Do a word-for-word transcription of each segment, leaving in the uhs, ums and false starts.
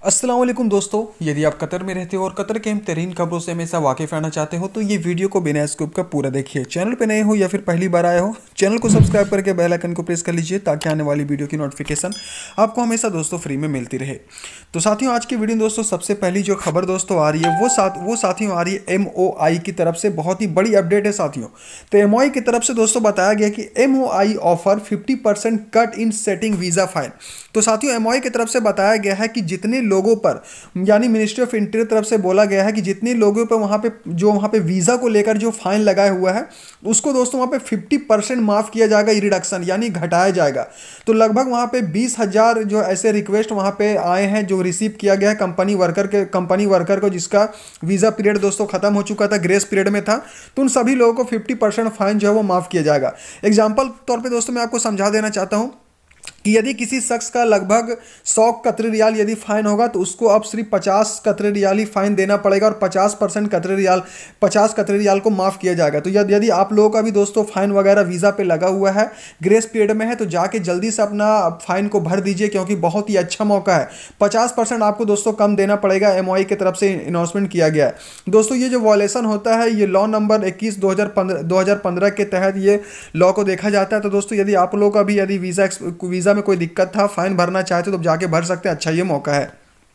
अस्सलाम वालेकुम दोस्तों, यदि आप कतर में रहते हो और कतर के हम तरीन खबरों से हमेशा वाकिफ रहना चाहते हो तो ये वीडियो को बिना स्किप का पूरा देखिए। चैनल पे नए हो या फिर पहली बार आए हो, चैनल को सब्सक्राइब करके बेल आइकन को प्रेस कर लीजिए ताकि आने वाली वीडियो की नोटिफिकेशन आपको हमेशा दोस्तों फ्री में मिलती रहे। तो साथियों, आज की वीडियो दोस्तों सबसे पहली जो खबर दोस्तों आ रही है वो साथ वो साथियों आ रही है एम ओ आई की तरफ से। बहुत ही बड़ी अपडेट है साथियों। तो एम ओ आई की तरफ से दोस्तों बताया गया कि M O I offer fifty percent cut in setting visa fine. तो साथियों, एम ओ आई की तरफ से बताया गया है कि जितने लोगों पर यानी मिनिस्ट्री ऑफ इंटीरियर तरफ से बोला गया है कि जितने लोगों पर वहां पे जो वहां पे वीजा को लेकर जो फाइन लगाया हुआ है उसको दोस्तों वहां पे फिफ्टी परसेंट माफ किया जाएगा, रिडक्शन यानी घटाया जाएगा। तो लगभग वहां पे बीस हजार जो ऐसे रिक्वेस्ट वहां पे आए हैं जो रिसीव किया गया है कंपनी वर्कर के कंपनी वर्कर को जिसका वीजा पीरियड दोस्तों खत्म हो चुका था, ग्रेस पीरियड में था, तो उन सभी लोगों को फिफ्टी परसेंट फाइन जो है वो माफ किया जाएगा। एग्जाम्पल तौर पर दोस्तों मैं आपको समझा देना चाहता हूं कि यदि किसी शख्स का लगभग सौ कतरी रियाल यदि फाइन होगा तो उसको अब सिर्फ पचास कतरी रियाल ही फाइन देना पड़ेगा और पचास परसेंट कतरी रियाल पचास कतरी रियाल को माफ़ किया जाएगा। तो यदि यदि आप लोगों का भी दोस्तों फाइन वगैरह वीज़ा पे लगा हुआ है, ग्रेस पीरियड में है, तो जाके जल्दी से अपना फाइन को भर दीजिए क्योंकि बहुत ही अच्छा मौका है। पचास परसेंट आपको दोस्तों कम देना पड़ेगा, एम ओ आई की तरफ से अनाउंसमेंट किया गया है। दोस्तों ये जो वॉयलेशन होता है ये लॉ नंबर इक्कीस दो हज़ार पंद्रह दो हज़ार पंद्रह के तहत ये लॉ को देखा जाता है। तो दोस्तों यदि आप लोगों का भी यदि वीज़ा वीज़ा में कोई दिक्कत था, फाइन भरना चाहते तो जाके भर सकते हैं, अच्छा ये मौका है।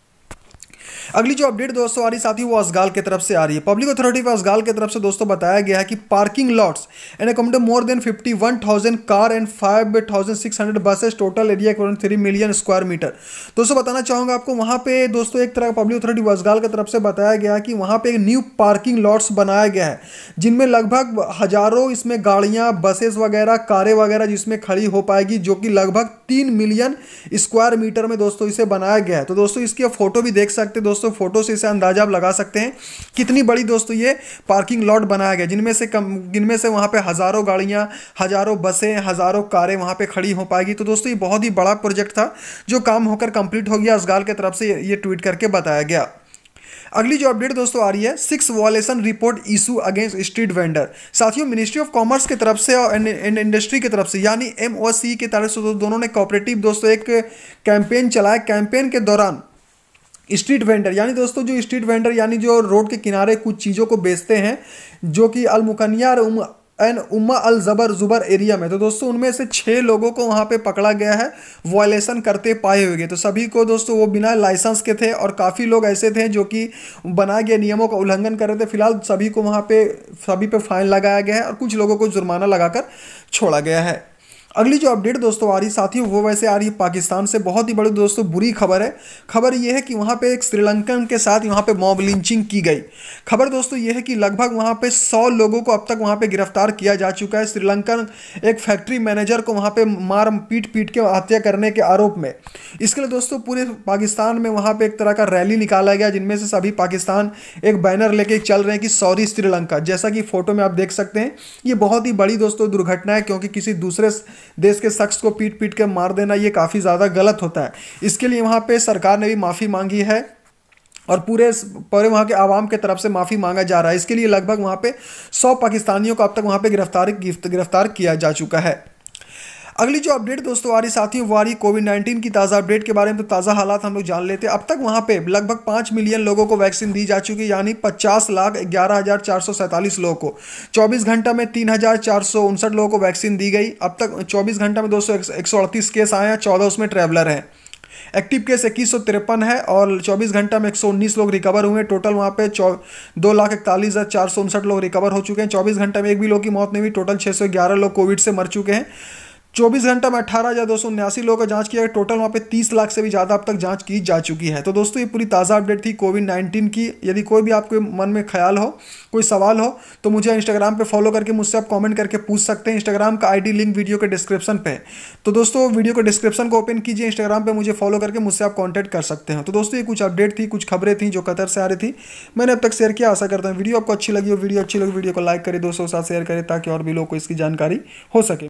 अगली जो अपडेट दोस्तों आ रही साथी वो असगाल की तरफ से आ रही है। पब्लिक अथॉरिटी ऑफ असगाल की तरफ से दोस्तों बताया गया है कि parking lots and accommodate more than fifty one thousand car and five thousand six hundred buses, total area three million square metre. दोस्तों बताना चाहूंगा आपको वहां पे दोस्तों एक तरह पब्लिक अथॉरिटी ऑफ असगाल की तरफ से बताया गया कि वहां पे एक न्यू पार्किंग लॉट्स बनाया गया है जिनमें लगभग हजारों इसमें गाड़ियां, बसेस वगैरह, कारें वगैरह जिसमें खड़ी हो पाएगी, जो कि लगभग तीन मिलियन स्क्वायर मीटर में दोस्तों इसे बनाया गया है। तो दोस्तों इसकी फोटो भी देख सकते हैं दोस्तों, फोटो से इसे अंदाजा आप लगा सकते हैं कितनी बड़ी दोस्तों ये पार्किंग लॉट बनाया गया, जिनमें से कम जिनमें से वहां पे हजारों गाड़ियां, हजारों बसें, हजारों कारें वहां पे खड़ी हो पाएगी। तो दोस्तों ये बहुत ही बड़ा प्रोजेक्ट था जो काम होकर कंप्लीट हो गया, असगाल की तरफ से ये ट्वीट करके बताया गया। अगली जो अपडेट दोस्तों आ रही है, six violation report issue against street vendor. साथियों मिनिस्ट्री ऑफ कॉमर्स की तरफ से और इंडस्ट्री की तरफ से यानी एम ओ सी की तरफ से दोनों ने कोऑपरेटिव दोस्तों एक कैंपेन चलाया। कैंपेन के दौरान स्ट्रीट वेंडर यानी दोस्तों जो स्ट्रीट वेंडर यानी जो रोड के किनारे कुछ चीज़ों को बेचते हैं जो कि अल मुकनिया और एंड उम्मा अल जबर जुबर एरिया में, तो दोस्तों उनमें से छः लोगों को वहाँ पे पकड़ा गया है वॉयलेशन करते पाए हुए। तो सभी को दोस्तों वो बिना लाइसेंस के थे और काफ़ी लोग ऐसे थे जो कि बनाए गए नियमों का उल्लंघन कर रहे थे। फिलहाल सभी को वहाँ पे सभी पे फाइन लगाया गया है और कुछ लोगों को जुर्माना लगाकर छोड़ा गया है। अगली जो अपडेट दोस्तों आ रही साथियों वो वैसे आ रही है पाकिस्तान से। बहुत ही बड़ी दोस्तों बुरी खबर है। खबर ये है कि वहाँ पे एक श्रीलंकन के साथ वहाँ पे मॉब लिंचिंग की गई। खबर दोस्तों ये है कि लगभग वहाँ पे सौ लोगों को अब तक वहाँ पे गिरफ्तार किया जा चुका है। श्रीलंकन एक फैक्ट्री मैनेजर को वहाँ पे मार पीट पीट के हत्या करने के आरोप में। इसके लिए दोस्तों पूरे पाकिस्तान में वहाँ पे एक तरह का रैली निकाला गया जिनमें से सभी पाकिस्तान एक बैनर लेके चल रहे हैं कि सॉरी श्रीलंका, जैसा कि फोटो में आप देख सकते हैं। ये बहुत ही बड़ी दोस्तों दुर्घटना है क्योंकि किसी दूसरे देश के शख्स को पीट पीट के मार देना ये काफ़ी ज़्यादा गलत होता है। इसके लिए वहाँ पे सरकार ने भी माफ़ी मांगी है और पूरे पूरे वहाँ के आवाम के तरफ से माफ़ी मांगा जा रहा है। इसके लिए लगभग वहाँ पे सौ पाकिस्तानियों को अब तक वहाँ पे गिरफ्तार गिरफ्तार किया जा चुका है। अगली जो अपडेट दोस्तों आ रही साथियों वो आ रही कोविड नाइन्टीन की ताज़ा अपडेट के बारे में। तो ताज़ा हालात हम लोग जान लेते हैं। अब तक वहाँ पे लगभग पाँच मिलियन लोगों को वैक्सीन दी जा चुकी है यानी पचास लाख ग्यारह हज़ार चार सौ सैंतालीस लोगों को। चौबीस घंटा में तीन हज़ार चार सौ उनसठ लोगों को वैक्सीन दी गई। अब तक चौबीस घंटा में दोस्तों एक सौ अड़तीस केस आए हैं, चौदह उसमें ट्रैवलर हैं। एक्टिव केस इक्कीस सौ तिरपन है और चौबीस घंटा में एक सौ उन्नीस लोग रिकवर हुए। टोटल वहाँ पे दो लाख इकतालीस हज़ार चार सौ उनसठ लोग रिकवर हो चुके हैं। चौबीस घंटा में एक भी लोग की मौत नहीं हुई। टोटल छः सौ ग्यारह लोग कोविड से मर चुके हैं। चौबीस घंटा में अठारह हज़ार दो सौ उन्यासी लोगों का जांच किया है। टोटल वहाँ पे तीस लाख से भी ज़्यादा अब तक जांच की जा चुकी है। तो दोस्तों ये पूरी ताज़ा अपडेट थी कोविड नाइन्टीन की। यदि कोई भी आपके मन में ख्याल हो, कोई सवाल हो तो मुझे इंस्टाग्राम पे फॉलो करके मुझसे आप कमेंट करके पूछ सकते हैं। इंस्टाग्राम का आईडी लिंक वीडियो के डिस्क्रिप्शन पे है। तो दोस्तों वीडियो के डिस्क्रिप्शन को ओपन कीजिए, इंस्टाग्राम पर मुझे फॉलो करके मुझसे आप कॉन्टैक्ट कर सकते हैं। तो दोस्तों ये कुछ अपडेट थी, कुछ खबरें थी जो कतर से आ रही थी, मैंने अब तक शेयर किया। आशा करता हूँ वीडियो आपको अच्छी लगी हो। वीडियो अच्छी लगी वीडियो को लाइक करें, दोस्तों के साथ शेयर करें ताकि और भी लोग को इसकी जानकारी हो सके।